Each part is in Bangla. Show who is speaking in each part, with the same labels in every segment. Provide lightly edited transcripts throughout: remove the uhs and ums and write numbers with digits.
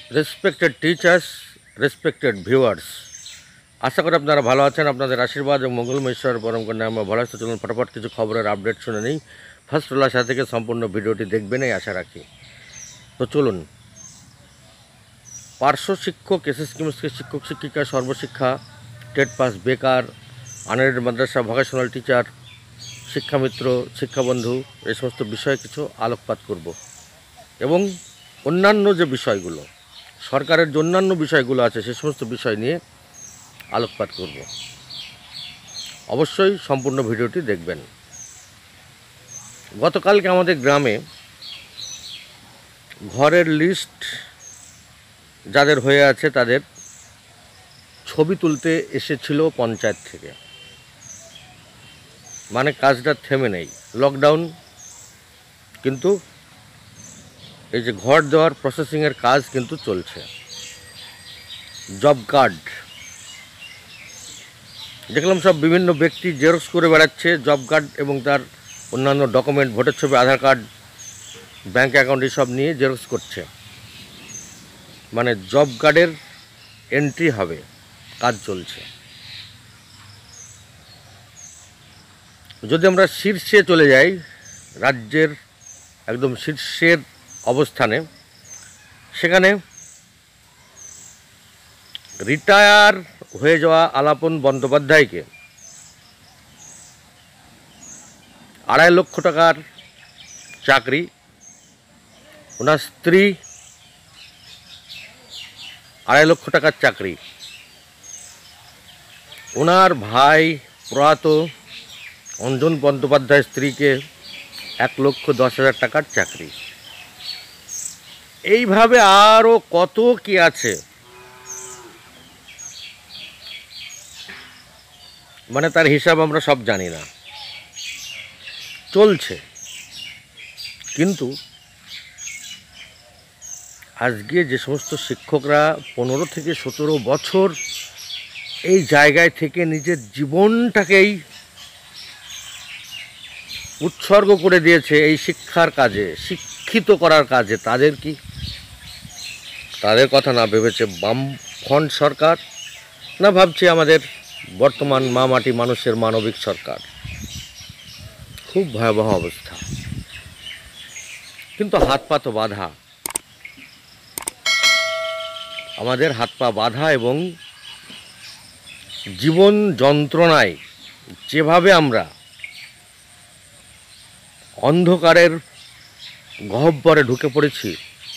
Speaker 1: রেসপেক্টেড টিচার্স, রেসপেক্টেড ভিউয়ার্স, আশা করি আপনারা ভালো আছেন। আপনাদের আশীর্বাদ এবং মঙ্গলময় ঈশ্বর পরম কন্যায় আমরা ভালো আছি। চলুন ফটাফট কিছু খবরের আপডেট শুনে নিই। ফার্স্ট উল্লাসা থেকে সম্পূর্ণ ভিডিওটি দেখবেন এই আশা রাখি। তো চলুন, পার্শ্ব শিক্ষক, এসএস কেমিস্ট্রি শিক্ষক শিক্ষিকা, সর্বশিক্ষা, টেট পাস, বেকার, আনএডেড মাদ্রাসা, ভোকেশনাল টিচার, শিক্ষামিত্র, শিক্ষাবন্ধু, এই সমস্ত বিষয়ে কিছু আলোকপাত করব এবং অন্যান্য যে বিষয়গুলো, সরকারের যে অন্যান্য বিষয়গুলো আছে সে সমস্ত বিষয় নিয়ে আলোকপাত করব। অবশ্যই সম্পূর্ণ ভিডিওটি দেখবেন। গতকালকে আমাদের গ্রামে ঘরের লিস্ট যাদের হয়ে আছে তাদের ছবি তুলতে এসেছিল পঞ্চায়েত থেকে। মানে কাজটা থেমে নেই, লকডাউন, কিন্তু এই যে ঘর দেওয়ার প্রসেসিংয়ের কাজ কিন্তু চলছে। জব কার্ড দেখলাম সব বিভিন্ন ব্যক্তি জেরক্স করে বেড়াচ্ছে জব কার্ড এবং তার অন্যান্য ডকুমেন্ট, ভোটার ছবি, আধার কার্ড, ব্যাঙ্ক অ্যাকাউন্ট সব নিয়ে জেরক্স করছে। মানে জব কার্ডের এন্ট্রি হবে, কাজ চলছে। যদি আমরা শীর্ষে চলে যাই, রাজ্যের একদম শীর্ষের অবস্থানে, সেখানে রিটায়ার হয়ে যাওয়া আলাপন বন্দ্যোপাধ্যায়কে 2.5 লক্ষ টাকার চাকরি, ওনার স্ত্রী 2.5 লক্ষ টাকার চাকরি, ওনার ভাই প্রয়াত অঞ্জন বন্দ্যোপাধ্যায়ের স্ত্রীকে 1,10,000 টাকার চাকরি। এইভাবে আরও কত কি আছে, মানে তার হিসাব আমরা সব জানি না, চলছে। কিন্তু আজকে যে সমস্ত শিক্ষকরা 15 থেকে 17 বছর এই জায়গায় থেকে নিজের জীবনটাকেই উৎসর্গ করে দিয়েছে এই শিক্ষার কাজে, শিক্ষিত করার কাজে, তাদের কি, তাদের কথা না ভেবেছে বামফ্রন্ট সরকার, না ভাবছে আমাদের বর্তমান মা মাটি মানুষের মানবিক সরকার? খুব ভয়াবহ অবস্থা। কিন্তু হাত পা তো বাঁধা, আমাদের হাত পা বাঁধা, এবং জীবন যন্ত্রণায় যেভাবে আমরা অন্ধকারের গহ্বরে ঢুকে পড়েছি,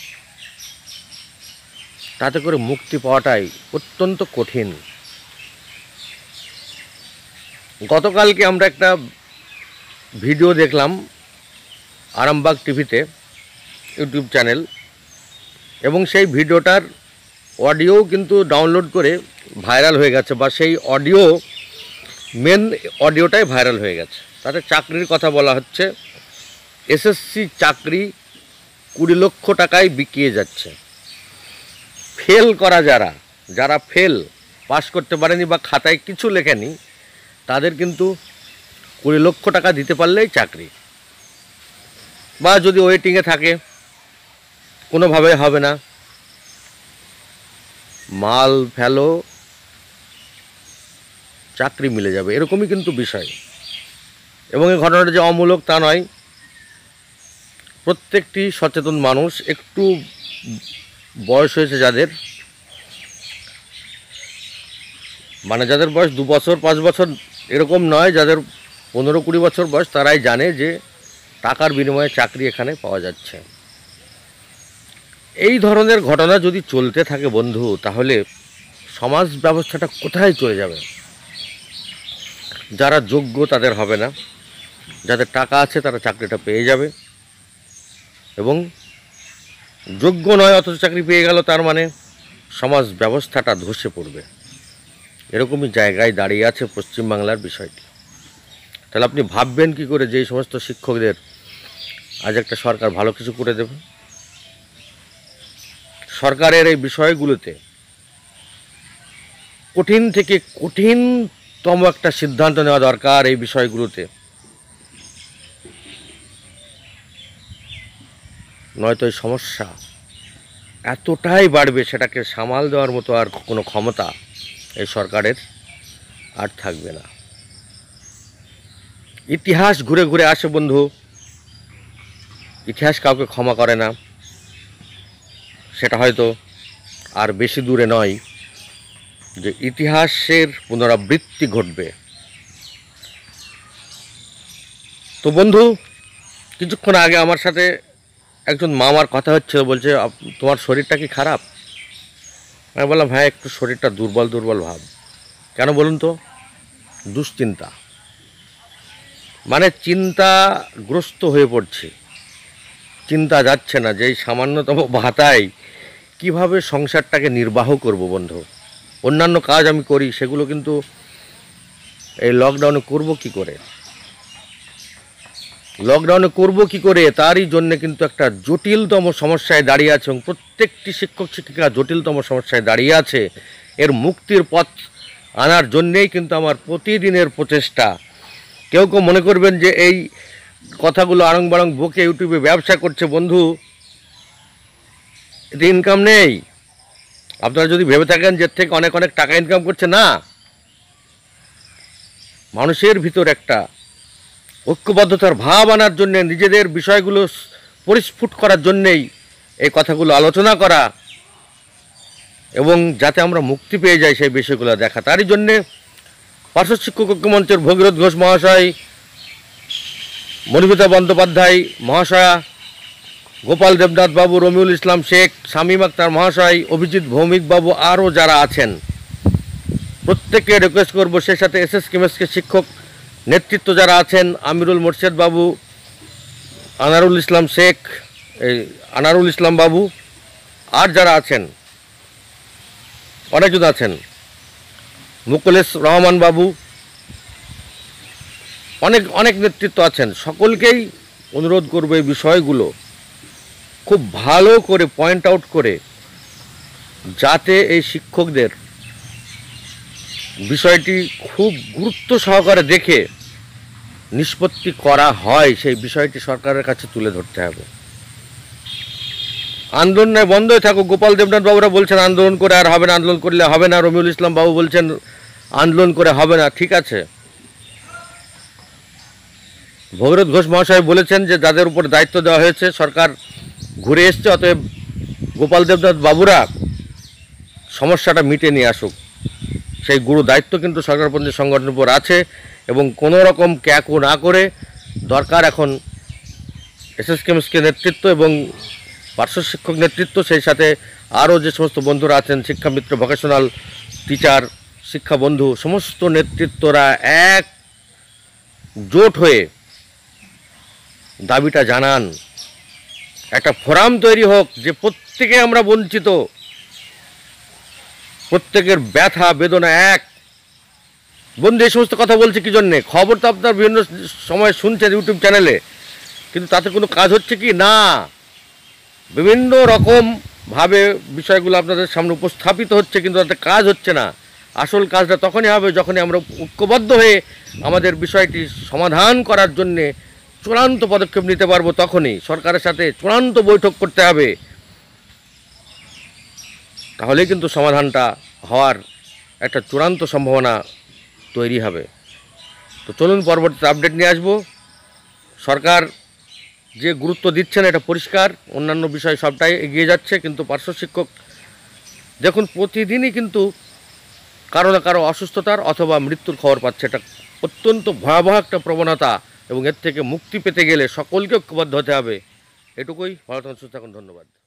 Speaker 1: তাতে করে মুক্তি পাওয়াটাই অত্যন্ত কঠিন। গতকালকে আমরা একটা ভিডিও দেখলাম আরামবাগ টিভিতে, ইউটিউব চ্যানেল, এবং সেই ভিডিওটার অডিও কিন্তু ডাউনলোড করে ভাইরাল হয়ে গেছে, বা সেই অডিও, মেন অডিওটাই ভাইরাল হয়ে গেছে। তাতে চাকরির কথা বলা হচ্ছে, এসএসসি চাকরি 20 লক্ষ টাকায় বিকিয়ে যাচ্ছে। ফেল করা যারা ফেল, পাস করতে পারেনি বা খাতায় কিছু লেখেনি, তাদের কিন্তু 20 লক্ষ টাকা দিতে পারলেই চাকরি, বা যদি ওয়েটিংয়ে থাকে কোনোভাবে হবে না, মাল ফেলো, চাকরি মিলে যাবে, এরকমই কিন্তু বিষয়। এবং এই ঘটনাটা যে অমূলক তা নয়, প্রত্যেকটি সচেতন মানুষ, একটু বয়স হয়েছে যাদের, মানে যাদের বয়স 2 বছর 5 বছর এরকম নয়, যাদের 15-20 বছর বয়স, তারাই জানে যে টাকার বিনিময়ে চাকরি এখানে পাওয়া যাচ্ছে। এই ধরনের ঘটনা যদি চলতে থাকে বন্ধু, তাহলে সমাজ ব্যবস্থাটা কোথায় চলে যাবে? যারা যোগ্য তাদের হবে না, যাদের টাকা আছে তারা চাকরিটা পেয়ে যাবে, এবং যোগ্য নয় অথচ চাকরি পেয়ে গেল, তার মানে সমাজ ব্যবস্থাটা ধসে পড়বে। এরকমই জায়গায় দাঁড়িয়ে আছে পশ্চিমবাংলার বিষয়টি। তাহলে আপনি ভাববেন কি করে যে এই সমস্ত শিক্ষকদের আজ একটা সরকার ভালো কিছু করে দেবে? সরকারের এই বিষয়গুলোতে কঠিন থেকে কঠিনতম একটা সিদ্ধান্ত নেওয়া দরকার। এই বিষয়গুলোতে নয়তো এই সমস্যা এতটাই বাড়বে, সেটাকে সামাল দেওয়ার মতো আর কোনো ক্ষমতা এই সরকারের আর থাকবে না। ইতিহাস ঘুরে ঘুরে আসে বন্ধু, ইতিহাস কাউকে ক্ষমা করে না। সেটা হয়তো আর বেশি দূরে নয় যে ইতিহাসের পুনরাবৃত্তি ঘটবে। তো বন্ধু, কিছুক্ষণ আগে আমার সাথে একজন মামার কথা হচ্ছিল, বলছে তোমার শরীরটা কি খারাপ? আমি বললাম হ্যাঁ, একটু শরীরটা দুর্বল দুর্বল ভাব। কেন বলুন তো? দুশ্চিন্তা, মানে চিন্তাগ্রস্ত হয়ে পড়ছি। চিন্তা যাচ্ছে না যে এই সামান্যতম ভাতায় কিভাবে সংসারটাকে নির্বাহ করব বন্ধু। অন্যান্য কাজ আমি করি, সেগুলো কিন্তু এই লকডাউনে করব কি করে, তারই জন্যে কিন্তু একটা জটিলতম সমস্যায় দাঁড়িয়ে আছে, এবং প্রত্যেকটি শিক্ষক শিক্ষিকা জটিলতম সমস্যায় দাঁড়িয়ে আছে। এর মুক্তির পথ আনার জন্যেই কিন্তু আমার প্রতিদিনের প্রচেষ্টা। কেউ কেউ মনে করবেন যে এই কথাগুলো আড়ং বাড়ং বকে ইউটিউবে ব্যবসা করছে। বন্ধু, এতে ইনকাম নেই। আপনারা যদি ভেবে থাকেন যে থেকে অনেক অনেক টাকা ইনকাম করছে, না, মানুষের ভিতর একটা ঐক্যবদ্ধতার ভাব আনার জন্যে, নিজেদের বিষয়গুলো পরিস্ফুট করার জন্যেই এই কথাগুলো আলোচনা করা, এবং যাতে আমরা মুক্তি পেয়ে যাই সেই বিষয়গুলো দেখা। তারই জন্যে পার্শ্ব শিক্ষক ঐক্য মঞ্চের ভগীরথ ঘোষ মহাশয়, মনিবিতা বন্দ্যোপাধ্যায় মহাশয়া, গোপাল দেবনাথ বাবু, রমিউল ইসলাম শেখ, শামীম আক্তার মহাশয়, অভিজিৎ ভৌমিক বাবু, আরও যারা আছেন প্রত্যেককে রিকোয়েস্ট করবো, সেই সাথে এসএস কেমিস্ট্রি শিক্ষক নেতৃত্ব যারা আছেন, আমিরুল মোর্শেদ বাবু, আনারুল ইসলাম শেখ, আনারুল ইসলাম বাবু, আর যারা আছেন অনেকজন আছেন, মুকুলেশ রহমান বাবু, অনেক অনেক নেতৃত্ব আছেন, সকলকেই অনুরোধ করব এই বিষয়গুলো খুব ভালো করে পয়েন্ট আউট করে, যাতে এই শিক্ষকদের বিষয়টি খুব গুরুত্ব সহকারে দেখে নিষ্পত্তি করা হয়, সেই বিষয়টি সরকারের কাছে তুলে ধরতে হবে। আন্দোলন নয় বন্ধই থাকুক। গোপাল দেবনাথ বাবুরা বলছেন আন্দোলন করে আর হবে না, আন্দোলন করলে হবে না। রমিউল ইসলাম বাবু বলছেন আন্দোলন করে হবে না। ঠিক আছে, ভগীরথ ঘোষ মহাশয় বলেছেন যে যাদের উপর দায়িত্ব দেওয়া হয়েছে সরকার ঘুরে এসছে, অতএব গোপাল দেবনাথ বাবুরা সমস্যাটা মিটে নিয়ে আসুক। সেই গুরু দায়িত্ব কিন্তু সরকারপন্থী সংগঠনের উপর আছে, এবং কোনো রকম ক্যাকু না করে দরকার এখন এসএস কেমিস্ট্রি নেতৃত্ব এবং পার্শ্ব শিক্ষক নেতৃত্ব, সেই সাথে আরও যে সমস্ত বন্ধুরা আছেন, শিক্ষামিত্র, ভোকেশনাল টিচার, শিক্ষা বন্ধু, সমস্ত নেতৃত্বরা এক জোট হয়ে দাবিটা জানান। একটা ফোরাম তৈরি হোক যে প্রত্যেকে আমরা বঞ্চিত, প্রত্যেকের ব্যথা বেদনা এক। বন্ধু, এই সমস্ত কথা বলছে কি জন্যে? খবর তো আপনার বিভিন্ন সময় শুনছেন ইউটিউব চ্যানেলে, কিন্তু তাতে কোনো কাজ হচ্ছে কি না? বিভিন্ন রকমভাবে বিষয়গুলো আপনাদের সামনে উপস্থাপিত হচ্ছে, কিন্তু তাতে কাজ হচ্ছে না। আসল কাজটা তখনই হবে যখনই আমরা ঐক্যবদ্ধ হয়ে আমাদের বিষয়টি সমাধান করার জন্যে চূড়ান্ত পদক্ষেপ নিতে পারবো। তখনই সরকারের সাথে চূড়ান্ত বৈঠক করতে হবে, তাহলেই কিন্তু সমাধানটা হওয়ার একটা চূড়ান্ত সম্ভাবনা তৈরি হবে। তো চলুন পরবর্তীতে আপডেট নিয়ে আসবো। সরকার যে গুরুত্ব দিচ্ছেন এটা পরিষ্কার, অন্যান্য বিষয় সবটাই এগিয়ে যাচ্ছে, কিন্তু পার্শ্ব শিক্ষক দেখুন প্রতিদিনই কিন্তু কারো না কারো অসুস্থতার অথবা মৃত্যুর খবর পাচ্ছে। এটা অত্যন্ত ভয়াবহ একটা প্রবণতা, এবং এর থেকে মুক্তি পেতে গেলে সকলকে ঐক্যবদ্ধ হতে হবে। এটুকুই। ভালো থাকুন, সুস্থ থাকুন, ধন্যবাদ।